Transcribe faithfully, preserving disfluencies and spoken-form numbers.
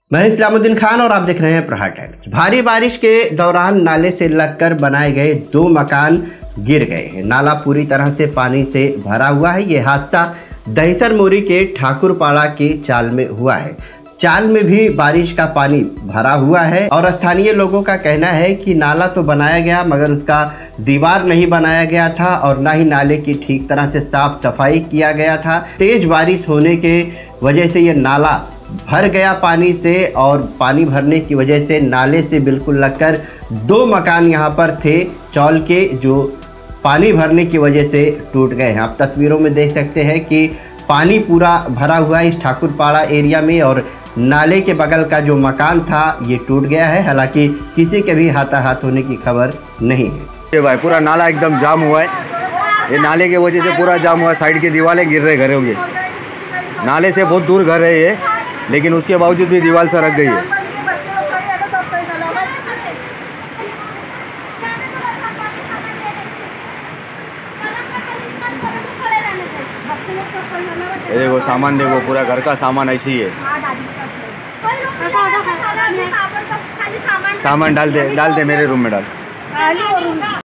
मैं इस्लामुद्दीन खान और आप देख रहे हैं प्रहार टाइम्स। भारी बारिश के दौरान नाले से लगकर बनाए गए दो मकान गिर गए हैं। नाला पूरी तरह से पानी से भरा हुआ है। ये हादसा दहिसर मोरी के ठाकुरपाड़ा के चाल में हुआ है। चाल में भी बारिश का पानी भरा हुआ है और स्थानीय लोगों का कहना है कि नाला तो बनाया गया मगर उसका दीवार नहीं बनाया गया था और ना ही नाले की ठीक तरह से साफ सफाई किया गया था। तेज बारिश होने के वजह से ये नाला भर गया पानी से और पानी भरने की वजह से नाले से बिल्कुल लगकर दो मकान यहाँ पर थे चौल के, जो पानी भरने की वजह से टूट गए हैं। आप तस्वीरों में देख सकते हैं कि पानी पूरा भरा हुआ है इस ठाकुरपाड़ा एरिया में और नाले के बगल का जो मकान था ये टूट गया है। हालांकि किसी के भी हाथाहाथ होने की खबर नहीं है। ये भाई पूरा नाला एकदम जाम हुआ है। ये नाले की वजह से पूरा जाम हुआ है। साइड की दीवारें गिर रहे घरों के, नाले से बहुत दूर घर है ये, लेकिन उसके बावजूद भी दीवार सरक गई है। ये देखो सामान, देखो पूरा घर का सामान ऐसे ही है। सामान डाल दे डाल दे मेरे रूम में डाल।